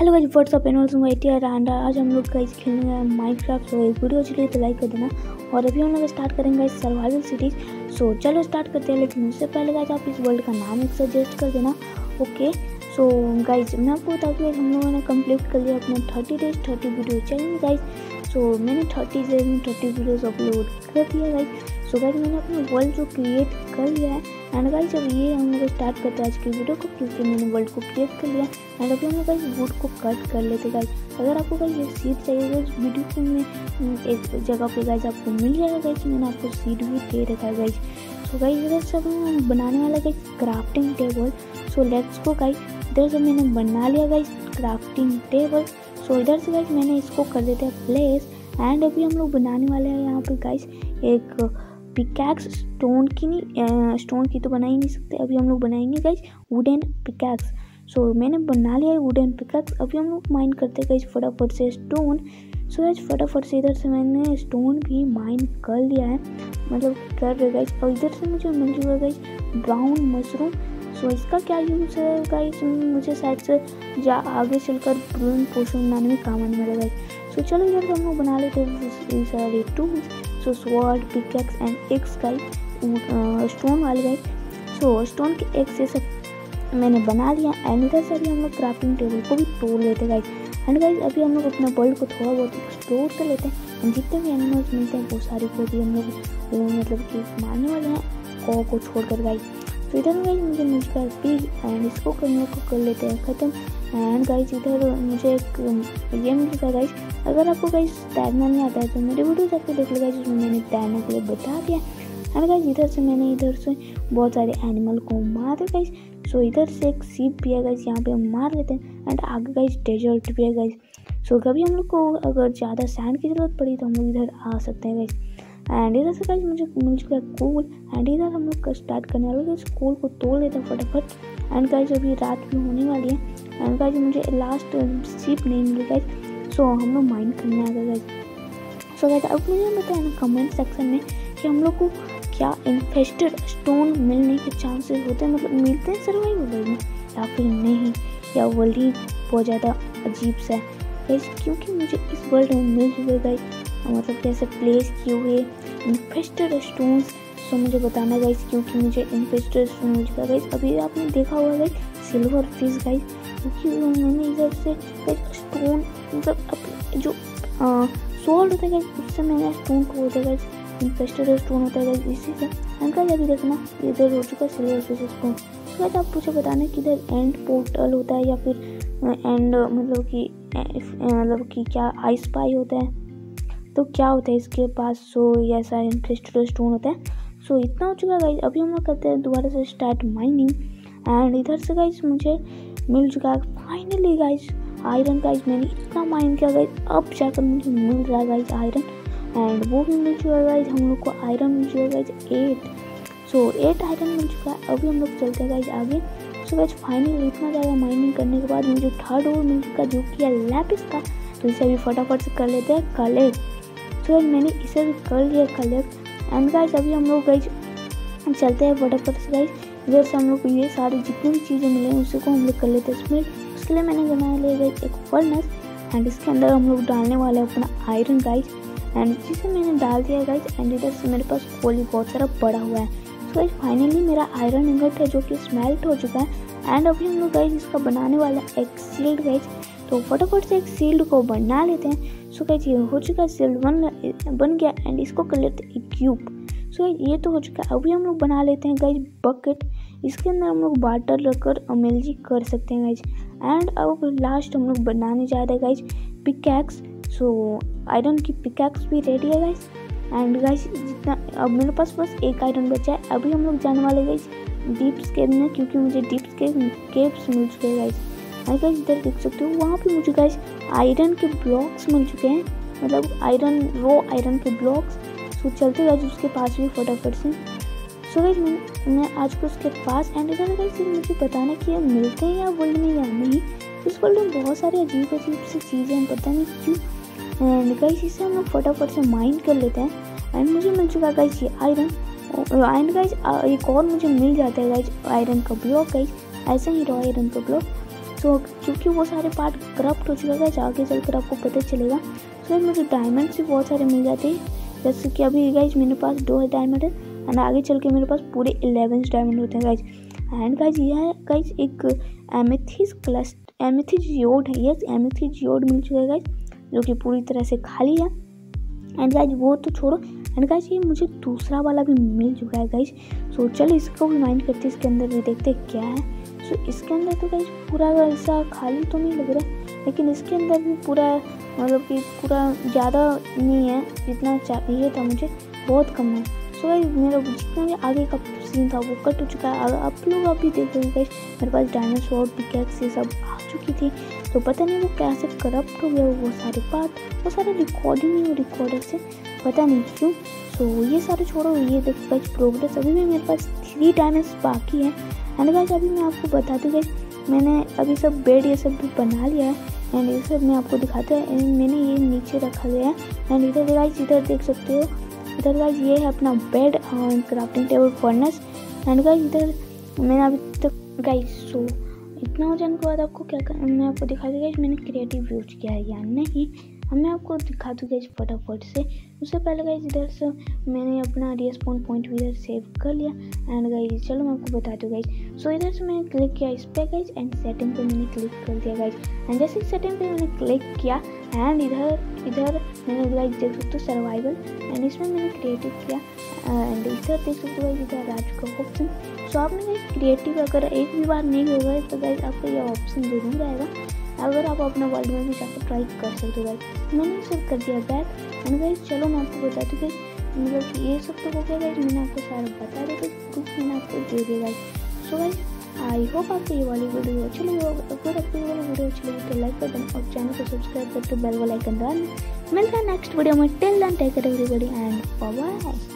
Hello guys, what's up and welcome and आज हम लोग गाइस खेलेंगे माइनक्राफ्ट। सो वीडियो अच्छी लगी तो लाइक कर देना। और अभी हम लोग स्टार्ट करेंगे गाइस सर्वाइवल सिटीज। सो चलो स्टार्ट करते हैं, लेकिन उससे पहले गाइस आप इस वर्ल्ड का नाम एक सजेस्ट कर देना। ओके सो गाइस मैं आपको बता दूँ हम लोगों ने कंप्लीट कर लिया अपने 30 days 30 video challenge guys. So मैंने 30 डेज में 30 वीडियोज़ अपलोड कर दिया गाइस। सो गाइस मैंने अपना वर्ल्ड जो क्रिएट कर लिया है। एंड गाइस अब ये हम लोग स्टार्ट करते हैं आज की वीडियो को, क्योंकि मैंने वर्ल्ड को क्रिएट कर लिया। एंड अभी हम लोग गाइस वुड को कट कर लेते गाइस। अगर आपको गाइस ये सीड चाहिए तो इस वीडियो को में एक जगह पे गाइस आपको मिल जाएगा गाइस। मैंने आपको सीड भी दे रखा है गाइस। सो गाइस इधर सब बनाने वाला guys crafting table. So let's go guys. इधर से मैंने बना लिया गाइस क्राफ्टिंग टेबल। सो इधर से गाइस मैंने इसको कर देते हैं प्लेस। एंड अभी हम लोग बनाने वाले हैं यहाँ पे गाइस एक पिकैक्स। स्टोन की नहीं, स्टोन की तो बना ही नहीं सकते। अभी हम लोग बनाएंगे गाइस वुडन पिकैक्स। सो मैंने बना लिया है वुडन पिकैक्स। अभी हम लोग माइन करते हैं गाइस फटाफट से स्टोन। सो गाइस फटाफट से इधर से मैंने स्टोन भी माइन कर लिया है, मतलब कर रहे गाइस। और इधर से मुझे मिल चुका गाइस ब्राउन मशरूम। सो इसका क्या यूज़ है गाइस, मुझे शायद से आगे चलकर ब्रून पोषण बनाने में काम आने वाला गाइस। सो चलो इधर से हम लोग बना लेते हैं सारे tools. So sword pickaxe and axe guys, stone वाले गाइस। सो स्टोन के एक्स से सब मैंने बना लिया। एंड इधर से अभी हम लोग क्राफ्टिंग टेबल को भी तोड़ लेते गाइस। एंड गाइस अभी हम लोग अपने वर्ल्ड को थोड़ा बहुत एक्सप्लोर कर लेते हैं। जितने भी एनिमल्स मिलते हैं वो सारे को भी हम लोग मतलब कि मारने वाले हैं कॉ को छोड़कर गाइस। तो इधर गाइस मुझे मिल चुका है पिग। एंड इसको करने को कर लेते हैं ख़त्म। एंड गाइस इधर मुझे एक ये मिल चुका है गाइस। अगर आपको गाइस तैरना नहीं आता है तो मेरे वीडियो जाके देख लो गाइस, जिसमें मैंने तैरने के लिए बता दिया। एंड गाइस इधर से मैंने इधर से बहुत सारे एनिमल को मार दिया गाइस। सो इधर से एक सीप भी है गाइस, यहाँ पे हम मार लेते हैं। एंड आगे गाइस डेजर्ट भी है गाइस। सो कभी हम लोग को अगर ज़्यादा सैंड की ज़रूरत पड़ी तो हम लोग इधर आ सकते हैं गाइस। एंड इधर से गाइस मुझे मिल चुका है कोल। एंड इधर हम लोग स्टार्ट करने वाले गाइस, कोल को तोड़ लेते हैं फटाफट। एंड गाइस अभी रात भी होने वाली है। एंड गाइस मुझे लास्ट सीप नहीं मिली गाइस। सो हम लोग माइन करने आ गए गाइस। सो गाइस अब मुझे बताया ना कमेंट सेक्शन में कि हम लोग को क्या इन्फेस्टेड स्टोन मिलने के चांसेस होते हैं, मतलब मिलते हैं सर्वाइवल वर्ल्ड में या फिर नहीं, या वर्ल्ड ही बहुत ज़्यादा अजीब सा है गाइस। क्योंकि मुझे इस वर्ल्ड में मिल चुके गाइस, मतलब कैसे प्लेस किए हुए इन्फेस्टेड स्टोन्स। सो मुझे बताना गाइस, क्योंकि मुझे इन्फेस्टेड स्टोन मिल चुका गाइस। अभी आपने देखा होगा गाइस सिल्वर फिश गाइस, क्योंकि मैंने इधर से स्टोन मतलब जो सोल्ड होता है गाइस उससे मैंने स्टोन को होता है गाइस, इन्फेस्टेड स्टोन होता है गाइस इसी से। अंकल अभी देखना इधर हो चुका सिल्वर फिश स्टोन। तो गाइस आप मुझे बताना कि इधर एंड पोर्टल होता है या फिर एंड मतलब कि क्या आई स्पाई होता है, तो क्या होता है इसके पास। सो ये ऐसा इन्फेस्टेड स्टोन होता है। सो इतना हो चुका गाइस। अभी हम लोग करते हैं दोबारा से स्टार्ट माइनिंग। एंड इधर से गाइस मुझे मिल चुका है फाइनली गाइस आयरन गाइस। मैंने इतना माइन किया गाइस, अब जाकर मुझे मिल रहा है गाइस आयरन। एंड वो भी मिल चुका है गाइस, हम लोग को आयरन मिल चुका है गाइस 8। सो 8 आयरन मिल चुका है। अभी हम लोग चलते हैं गाइस आगे। सो गाइस फाइनली इतना ज़्यादा माइनिंग करने के बाद मुझे थर्ड ओवर मिल चुका जो कि है लैपिस का। तो इसे अभी फटाफट से कर लेते हैं कलेक्ट। सो गाइस मैंने इसे भी कर लिया कलेक्ट। एंड गाइस अभी हम लोग गाइस चलते हैं फटाफट से गाइस। इधर से हम लोग को ये सारी जितनी भी चीज़ें मिले हैं उसी को हम लोग कर लेते हैं स्मेल्ट। उसके लिए मैंने बनाया लिया गाइस एक फर्नेस। एंड इसके अंदर हम लोग डालने वाले हैं अपना आयरन गाइस। एंड जिसे मैंने डाल दिया गाइस। एंड इधर से मेरे पास कोल भी बहुत सारा पड़ा हुआ है। सो गाइस फाइनली मेरा आयरन इंगट है जो कि स्मेल्ट हो चुका है। एंड अभी हम लोग गाइस इसका बनाने वाला एक शील्ड गाइस। तो फटाफट से एक शील्ड को बना लेते हैं। सो गाइस ये हो चुका है, शील्ड बन गया। एंड इसको कर लेते हैं क्यूब। सो ये तो हो चुका है। अभी हम लोग बना लेते हैं गाइस बकेट। इसके अंदर हम लोग वाटर रखकर अमेलजी कर सकते हैं गाइस। एंड अब लास्ट हम लोग बनाने जा रहे हैं गाइस पिकैक्स। सो आयरन की पिकैक्स भी रेडी है गाइस। एंड गाइस जितना अब मेरे पास बस एक आयरन बचा है। अभी हम लोग जाने वाले गाइस डीप स्केव में, क्योंकि मुझे डीप केव्स मिल चुके हैं गाइस। एंड गाइस इधर देख सकते हो वहाँ पे मुझे गाइस आयरन के ब्लॉक्स मिल चुके हैं, मतलब आयरन रो आयरन के ब्लॉक्स। सो चलते गाइस उसके पास भी फटाफट से। सो गाइस मैं आज को उसके पास। एंड इधर गाइस मुझे बताना कि ये मिलते हैं या वर्ल्ड में या नहीं। इस वर्ल्ड में बहुत सारे अजीब अजीब सी चीज़ें हैं, पता नहीं क्यों। एंड गाइस इसे हम लोग फटाफट से माइन कर लेते हैं। एंड मुझे मिल चुका है गाइस ये आयरन। एंड गाइस एक और मुझे मिल जाता है गाइस आयरन का ब्लॉक गाइस, ऐसे ही रॉ आयरन का ब्लॉक। तो क्योंकि वो सारे पार्ट करप्ट हो चुका है, आगे चलकर आपको पता चलेगा। सो मुझे डायमंड्स भी बहुत सारे मिल जाते हैं, जैसे कि अभी गाइज मेरे पास 2 डायमंड है एंड आगे चल के मेरे पास पूरे 11 डायमंड होते हैं गाइज। एंड गाइज यह है गाइज एक एमेथिस्ट जियोड है, यस एमेथिस्ट जियोड मिल चुका है गाइज, जो कि पूरी तरह से खाली है। एंड गाइज वो तो छोड़ो, एंड गाइज ये मुझे दूसरा वाला भी मिल चुका है गाइज। सो चलो इसको भी माइंड करते हैं, इसके अंदर भी देखते हैं क्या है। सो इसके अंदर तो गाइज पूरा ऐसा खाली तो नहीं लग रहा है, लेकिन इसके अंदर भी पूरा मतलब कि पूरा ज़्यादा नहीं है, जितना चाहिए था मुझे बहुत कम है। सो गाइज मेरा जितना भी आगे का सीन था वो कट हो चुका है। आप लोग अभी देख रहे हो गाइज मेरे पास डायनासोर पिकैक्स ये सब आ चुकी थी, तो पता नहीं वो कैसे करप्ट हो गया वो सारे पार्ट, वो सारे रिकॉर्डिंग नहीं हो रिकॉर्डर से, पता नहीं क्यों। सो ये सारे छोड़ो, ये देखो गाइज प्रोग्रेस अभी भी मेरे पास 3 डायमंड्स बाकी है। एंड गाइज अभी मैं आपको बता दूँ गाइज मैंने अभी सब बेड ये सब भी बना लिया है एंड ये सब मैं आपको दिखाता है। मैंने ये नीचे रखा गया है एंड इधर गाइज इधर देख सकते हो, इधर गाइज ये है अपना बेड और crafting table furnace. And guys इधर मैंने अभी तक गाइज सो इतना हो जाने के बाद आपको क्या करना मैं आपको दिखा दूँ गाइज मैंने क्रिएटिव यूज किया है या नहीं, अब मैं आपको दिखा दूँ गाइज फटाफट से। उससे पहले गाइज इधर से मैंने अपना रिस्पॉन पॉइंट भी इधर सेव कर लिया एंड गाइज चलो मैं आपको बता दूँ गाइज। सो इधर से मैंने क्लिक किया इस पर गाइज एंड सेटिंग पे मैंने क्लिक कर दिया गाइज। एंड जैसे सेटिंग पे मैंने क्लिक किया एंड इधर मैंने गाइज देख सकते हो सर्वाइवल एंड इसमें मैंने क्रिएटिव किया एंड इधर देख सकते हो गाइज इधर राज का ऑप्शन। सो आपने गाइज क्रिएटिव अगर एक भी बार नहीं होगा तो गाइज आपको ये ऑप्शन जरूर आएगा, अगर आप अपना वर्ल्ड में भी जाकर ट्राई कर सकते हो गाइज। मैंने सब कर दिया बैक एंड गाइज चलो मैं आपको बता दूँ गाइज मतलब ये सब तो हो गया गाइज, मैंने आपको सारा बता दिया प्रूफ मैंने आपको दे दिया guys. So guys I hope आपको ये वाली वीडियो अच्छी लगी होगी, अगर आपको ये वाली वीडियो अच्छी लगी तो लाइक कर देना और चैनल को सब्सक्राइब करके बेल वाला आइकन दबाना। मिलता है नेक्स्ट वीडियो में, till then take care everybody and bye bye.